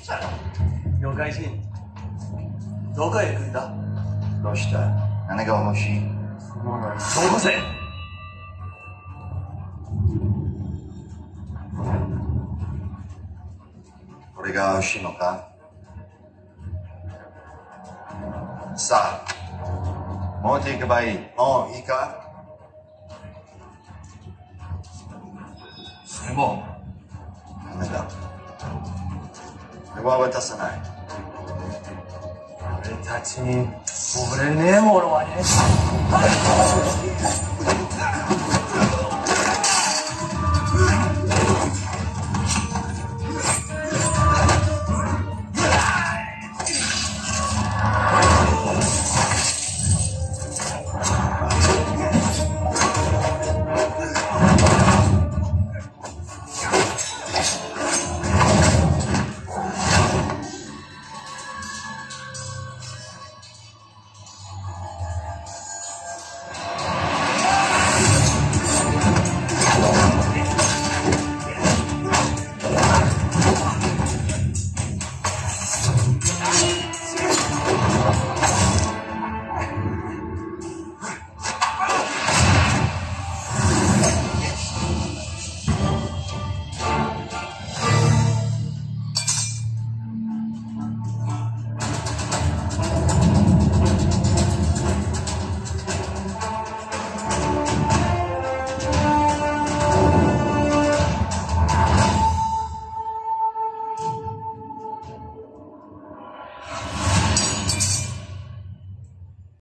妖怪人、どこへ行くんだ？ どうした？何が欲しい？ そうこせ。 これが欲しいのか？さあ、持っていけばいい。もういいか？ それもダメだ。これは渡さない。 俺たちに俺ねえものはねえ。